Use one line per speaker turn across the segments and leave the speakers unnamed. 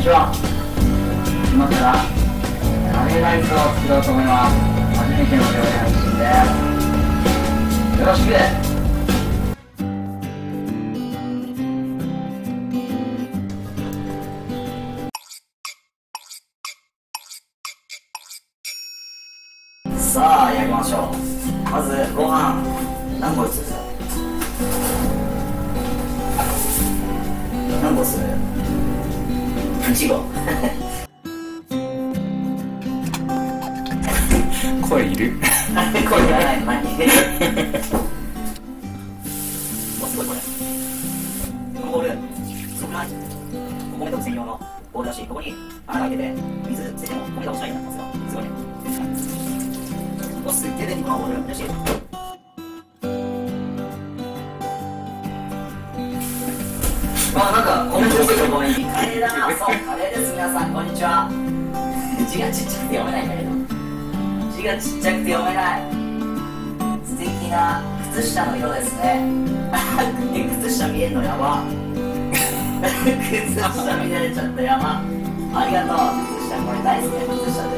にちは。今からカレーライスを作ろうと思います。初めての料理配信です。よろしく。さあやりましょう。まずご飯何個する？何個する？1号
声いる
声いらないの何すごいこれ。このボールすごくない？お米と専用のボールだし、ここに穴が開いてて水ついても米が落ちないんだ。すごいね。すっげえ便利このボール。よし、なんかコメントしてる。ごめん、カレーだな。そう、カレーです。皆さんこんにちは。字がちっちゃくて読めないんだけど、字がちっちゃくて読めない。素敵な靴下の色ですね。靴下見えんのやば。靴下見られちゃったやば。ありがとう。靴下これ大好きな靴下です。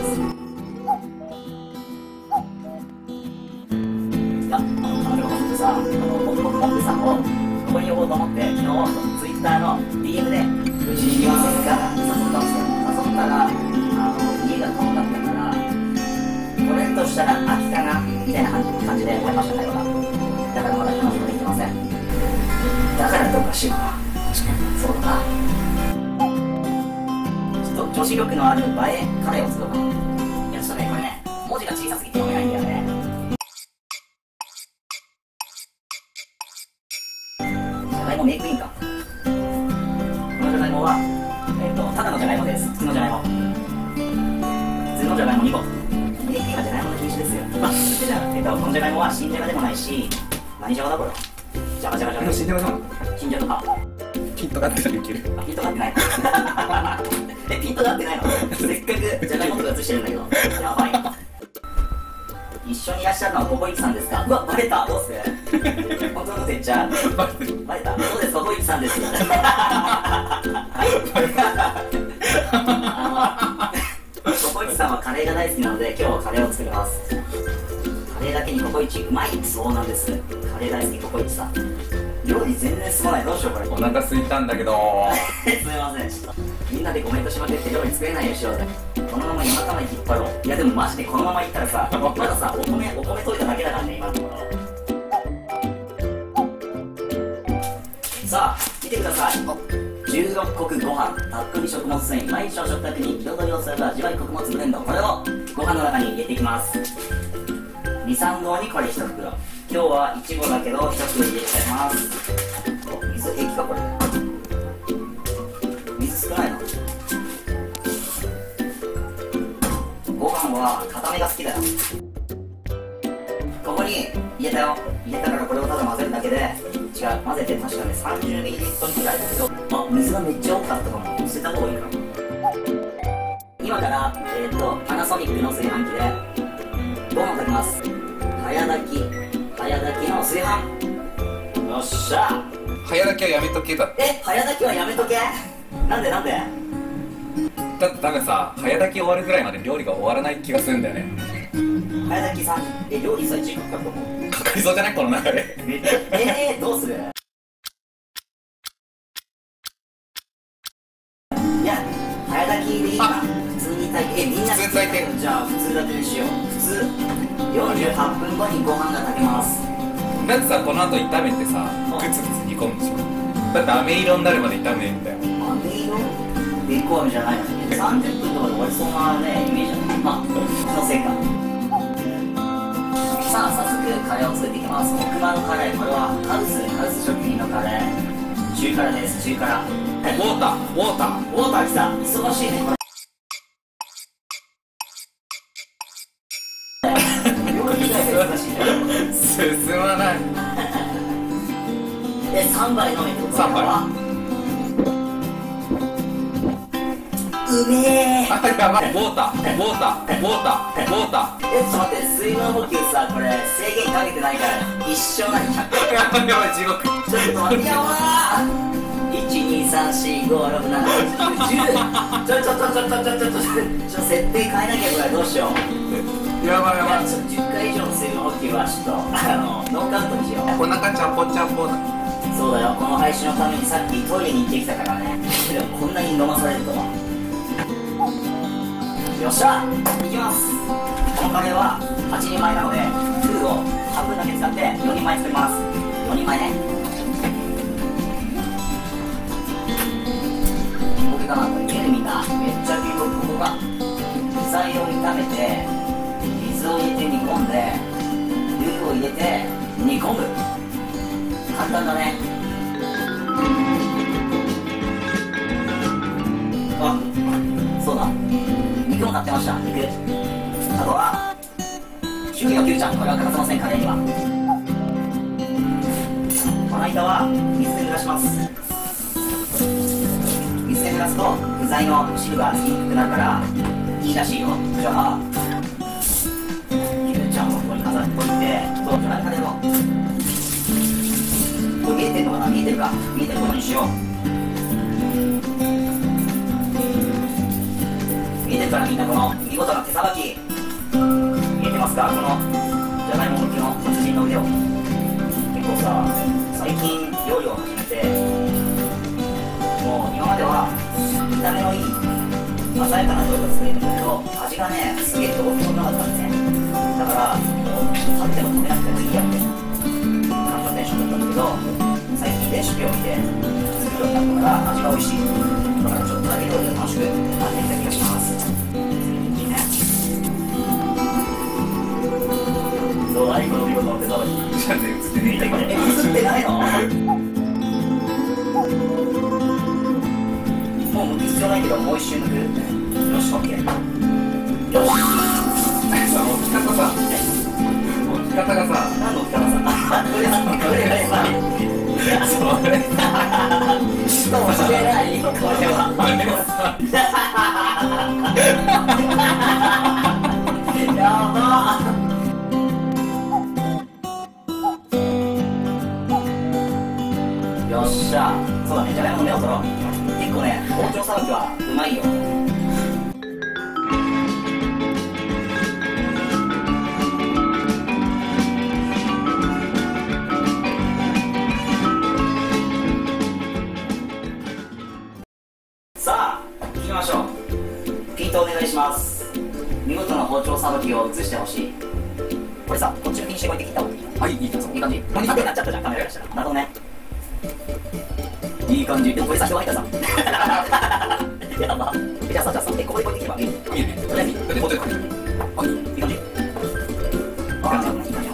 彼女のさ、僕モックさんをここに呼ぼうと思って、昨日ツイッターの DM でうちにいませんか誘ったんですよ。誘ったら家が遠かったからコメントしたら飽きたなみたいな感じで思いましたね。だからまだ彼女できてません。だからどうかしようか。そうだな。ちょっと女子力のある映えカレーを作ろうかな。いやちょっとね、これね文字が小さすぎて読めないんだよね。メイクインか。このじゃがいもは、ただのじゃがいもです。普通のじゃがいも。普通のじゃがいも2個。メイクインはじゃがいもの品種ですよ。まあ、じゃあ、このじゃがいもは新じゃがでもないし、何じゃがだこれ。じゃがじゃがじゃが。
新じゃがじゃん。
新じゃが。
ピントがってないけど。
ピントがってない。ピントがってないの？せっかくじゃがいもとか映してるんだけど。やばい。一緒にいらっしゃるのはココイチさんですか？うわ、バレた。どうする？本当のこと言っちゃう？バレた。そうです、ココイチさんです。ココイチさんはカレーが大好きなので、今日はカレーを作ります。カレーだけにココイチうまい。そうなんです。カレー大好きココイチさん。料理全然進まない。どうしようこれ。
お腹空いたんだけど
すみません。ちょっとみんなでコメントしまくって料理作れないようにしようぜ。このまま夜中まで引っ張ろう。いやでもマジでこのままいったらさ、まださ、お米溶いただけだからね、今のところ。さあ、見てください。16穀ご飯、たっぷり食物繊維、毎日の食卓に彩りを添えた味わい穀物ブレンド。これをご飯の中に入れていきます。2、3合にこれ1袋。今日は1合だけど1袋入れちゃいます。水平気かこれ。水少ないの？ご飯は固めが好きだよ。ここに入れたよ。入れたからこれをただ混ぜるだけで、違う、混ぜて確かね 30ml くらいだけど、あ、水がめっちゃ多かったかも。捨てた方がいいかな。今からパナソニックの炊飯器でご飯を炊きます。早炊きの炊飯。よっしゃ。
早炊きはやめとけだって。
早炊きはやめとけ。なんで
だって多分さ、早炊き終わるぐらいまで料理が終わらない気がするんだよね。
早炊きさん、料理さ1時間かかると思う。
かかりそうじゃない？この流れ。
どうする？いや、早炊きでいいか。普通に炊いて、みんな
普通炊いてる。
じゃあ普通だけにしよう。普通48分後にご飯が炊けます。
だってさ、この後炒めてさ、グツグツ煮込むでしょ。だって飴色になるまで炒めるんだよ。
飴色？べっこ飴じゃないのに30分とかで終わりそうなね、イメージだね。まあ、気のせいか。さあ、早速カレーを作っていきます。奥間のカレー、これはハウス食品のカレー。中辛です、中辛。
ウォーター
来た。忙しいね、これ。
進まない。
3杯飲めってこと
3杯。
うめえ。
あ、やばい。ウォーター。ちょっ
と待って、水分補給さ、これ制限かけてないから一生何100回。
やばい、地獄。
ちょっと待って、やばー。1、2、3、 設定変えなきゃこれどうしよう。
やばいやばい。
10回以上の水分補給はちょっとノーカウントにしよう。
お腹ちゃんぽちゃんぽだ。
そうだよ、この配信のためにさっきトイレに行ってきたからね。でもこんなに飲まされるとは。よっしゃ、いきます。このカレーは8人前なのでルーを半分だけ使って4人前作ります。4人前ね。僕かな、これ見えるみんな。めっちゃ結構ここが具材を炒めて水を入れて煮込んでルーを入れて煮込む。簡単だね。あ、そうだ、肉も買ってました。肉、あとは主義のキュウちゃん、これは欠かせません、カレーには。まな板は水で濡らします。水で濡らすと具材の汁がつきにくくなるからいいらしいよ。じゃあキュウちゃんをここに飾っといて、ドライカレーをこれ見えてるのかな、見えてるか、見えてることにしよう。見えてるからみんな、この見事な手さばき見えてますか。このじゃがいも向きの達人の腕を。結構さ、最近料理を始めてもう今までは見た目のいい鮮やかな料理を作れるんだけど味がねすげえどうしようもなかったんですね。だからもう食べても食べなくてもいいやって感じのテンションだったんだけど、最近レシピを見て作るようになったから味が美味しい。だからちょっとだけ料理が楽しくなってきた気がします。いいね。どうだい、この見事な手さばき。
じゃあね、映ってねえ。
これ映ってないの？もう剥く必要ないけど、もう一周剥く。よし、オッケー。よし。
置き方さ、置き方がさ、
何の置き方さ、これさ、
それ
人もしてない、これは。やば。よっしゃ。そうだね、じゃがいもの芽を取ろう。結構ね、包丁さばきはうまいよ。さあ、行きましょう。ピントお願いします。見事な包丁さばきを映してほしい。これさ、こっちのピンしてこいって切った方がいい。
はい、いいぞ。
いい感じ。縦になっちゃったじゃん、カメラがしたら。なるほどね。いい感じ。でもこれさ、人が入ったさ。やば。じゃあさ、ここでこうやって切ればいい。
いいね。
とりあえずいい。
だってもうちょっとかける。
あ、いい感じ。ああ、いい感じ。ち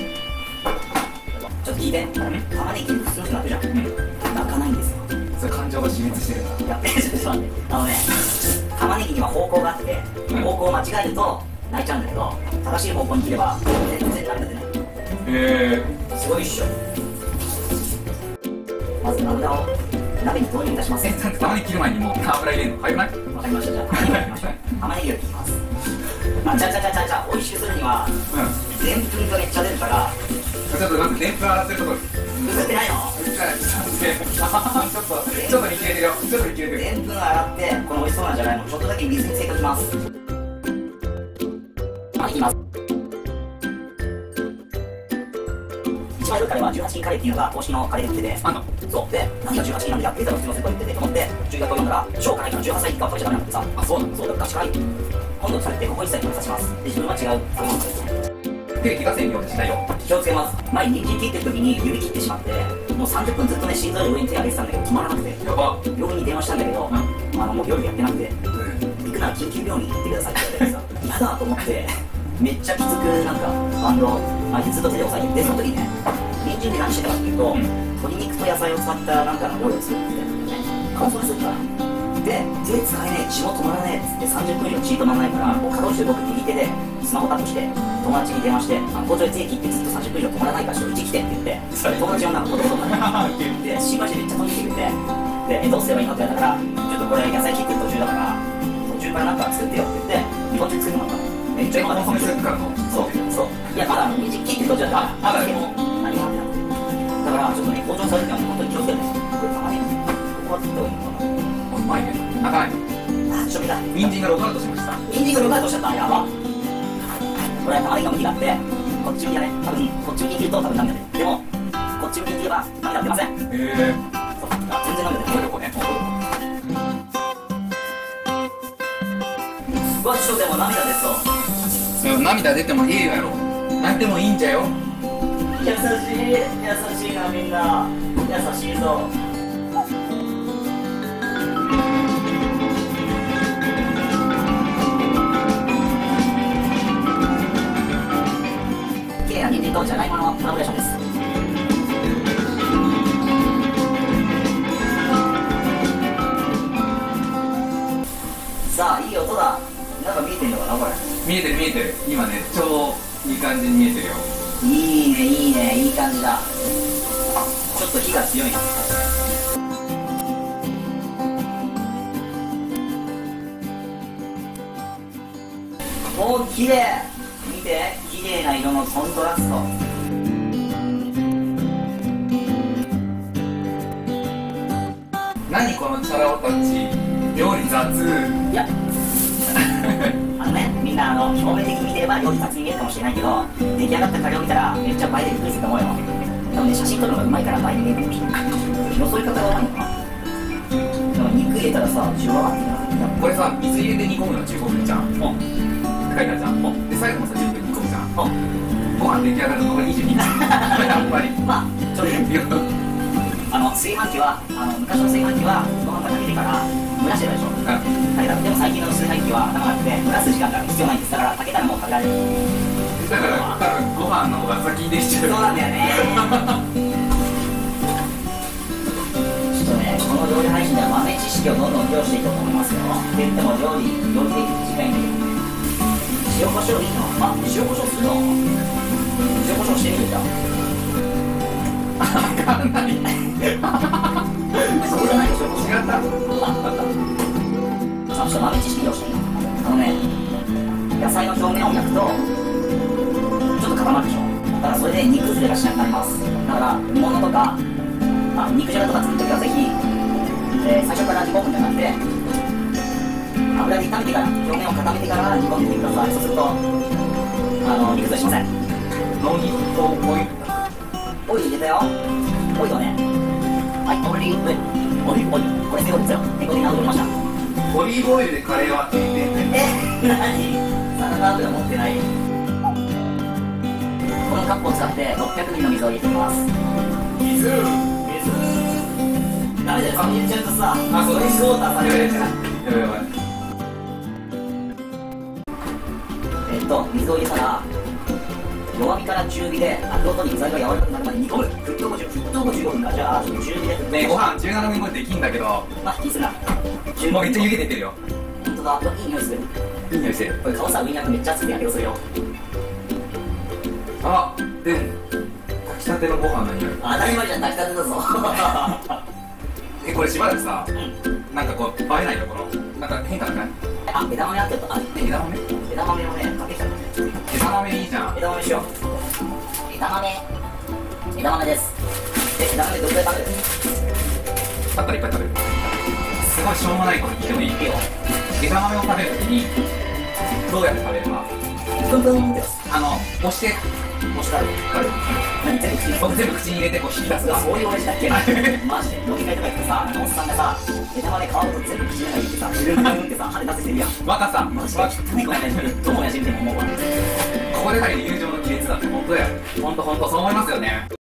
ょっと聞いて。玉ねぎ普通の人なってるじゃん。泣かないんですよ。
それ感情が死滅してるな。
いや、ちょっと待って。玉ねぎには方向があって、方向を間違えると泣いちゃうんだけど、正しい方向に切れば全然ダメだってね。すごいっしょ。まず油を鍋に投入いたします。
玉ねぎ切る前にもう油入れるの早くない？
わかりました。じゃあ玉ねぎを切りましょう。玉ねぎを切ります。あ、じゃあ美味しくするにはでんぷんがめっちゃ出るから。
ちょっとまずでんぷん洗ってるところ。
映ってないの？
ちょっと見切れてるよ。ちょっと見切れてる。
でんぷん洗ってこの美味しそうなじゃがいもをちょっとだけ水につけておきます。いきます。一番いいカレーは18金カレーっていうのが公式のカレーで売ってて、そうで、何が18金なんだよ、データが普通のスーパーで売っててと思って注意書きを読んだら超辛いから18歳以下は食べちゃダメなんだってさ。あ、そうなの？そうだ、ガチ辛い。今度されてここ一切食べさせます。で、自分は違う食べ物ですね。手気がせんようにしないよ。気をつけます。前に人参切ってる時に指切ってしまってもう30分ずっとね心臓より上に手上げてたんだけど止まらなくて、やば。病院に電話したんだけど、もう夜やってなくて、行くなら緊急病院に行ってくださいって言われてさ、嫌だと思ってめっちゃきつくなんかバンドずっと手で押さえて、でその時にね、人参で何してたかっていうと、鶏肉と野菜を使ったなんかの料理を作ってたんだよね。顔それするからで、手使えねえ、血も止まらねえっつって30分以上血止まらないから、こう稼働して僕右手でスマホタップして友達に電話して、包丁で手切ってずっと30分以上止まらないからちょっとうち来てって言って、友達の女の子と男がで心配してめっちゃ飛んできてくれて、でどうすればいいのって言われたから、ちょっとこれ野菜切ってる途中だから途中からなんか作ってよって言って日本中作ってもらったの。めっちゃよかった。そういや、まだ道切ってる途中だから、でも何もやってなくて、だからちょっとね、包丁されても本当に気をつけてね。これたまにここは切った方がいいのかな。
まいね。あかん。
あ、ちょっと見た。
人参がログアウトしました。
ニンジンがログアウトしちゃった。やば。これ、玉ねぎの向きがあって、こっち向きがね、多分、こっち向きに切ると多分涙出る。でも、こっち向きに切れば涙出ません。そう。あ、全然涙出ない。
これね。
うわ、ちょっとでも涙出そう。
涙出てもいいやろ。泣いてもいいんじゃよ。
優しいなみんな。優しいぞ。綺麗な人参とじゃがいものコラボレーションです。さあ、いい音だ。なんか見えてんのかなこれ。
見えてる見えてる。今ね、超いい感じに見えてるよ。
いいねいいね、いい感じだ。ちょっと火が強いな。おー、綺麗。見て、綺麗な色のコントラスト。
何このチャラ男たち、料理雑。
いやみんな表面的に見てれば料理雑に見えるかもしれないけど、出来上がったカレーを見たらめっちゃ映えてびっくりすると思うよ。多分ね、写真撮るのがうまいから映えて見えるかもしれない。のそういう方がうまいのかな。でも肉入れたらさ、ジュワーってなる。
これさ、水入れて煮込むの15分じゃん。って
お
書いてあるじゃん。で、最後もさ、10分煮込むじゃん。
お
ご飯出来上がるのが22分。やっぱり。
まあ、ちょっと炊飯器は、昔の炊飯器はご飯が炊けてから蒸らしてたでしょ。だけど、でも最近の炊飯器はなくて蒸らす時間が必要ないんです。だから炊けたらもう食べられる。
だから多分ご飯の方が先にできちゃう。
そうなんだよね。ちょっとね、この料理配信では豆知識をどんどん利用していこうと思いますよ。って言っても料理で短いんだけど、塩コショウいいの？あ、塩コショウするの？塩コショウしてみるじゃん。
わかんない。
そこじゃないでしょ。
違った。
ちょっと豆知識利用してみよう。野菜の表面を焼くとちょっと固まるでしょ。だからそれで煮崩れがしなくなります。だから煮物とか肉じゃがとか作るときはぜひ、最初から煮込むんじゃなくて油で炒めてから表面を固めてから煮込んでみてください。そうすると煮崩れしません。
ノニとオイル。
オイル入れたよ。オイルをね、はい、オリーブオイル、これセオリーですよ。手こぎナウド入れました。
オリーブオイルでカレーは
何？サラダ油持ってない。このカップを使って600ミリの水を入れてみます。
水。
ダメだよ、入れちゃうとさ、
そう
ドリンクウォーターされるから。
やばい。
水を入れたら弱火から中火でアクを取り具材が柔らかくなるまで煮込む。沸騰後15分か。じゃあ中火で
ねえ、ご飯17分後でできんだけど、
まあ気にするな。
もうめっちゃ湯気出てるよ。
ほんとだ、いい匂いする。
いい匂いしてる。
これ顔さ、上にあってめっちゃ熱くてやけどするよ。
あ、でも炊きたてのご飯の匂い。
当たり前じゃん、炊きたてだぞ。
これしばらくさ、なんかこう映えないところなんか変化なくない？
あ、枝豆あってた。
枝豆？
枝豆をね、かけちゃう。
枝豆いいじゃん。
枝豆しよう。枝豆です。枝豆どれくらい食べる？
だったらいっぱい食べる。すごいしょうもないこと聞いてもいい？
いいよ。
枝豆を食べるときにどうやって食べるか。
プンプンって
押して
押したる。何全部口に？
僕全部口に入れてこう引き出す。
そういう親父だっけ？マジで飲み会とか行ってさ、おっさんがさ、枝豆皮ごと全部口の中に入れてさ、ブルンブルンってさ、羽出せてるやん。
若さ
マジで汚い子やねん。どうも親父みたいに思うわ。
ここで入る友情の亀裂だって本当や。本当そう思いますよね。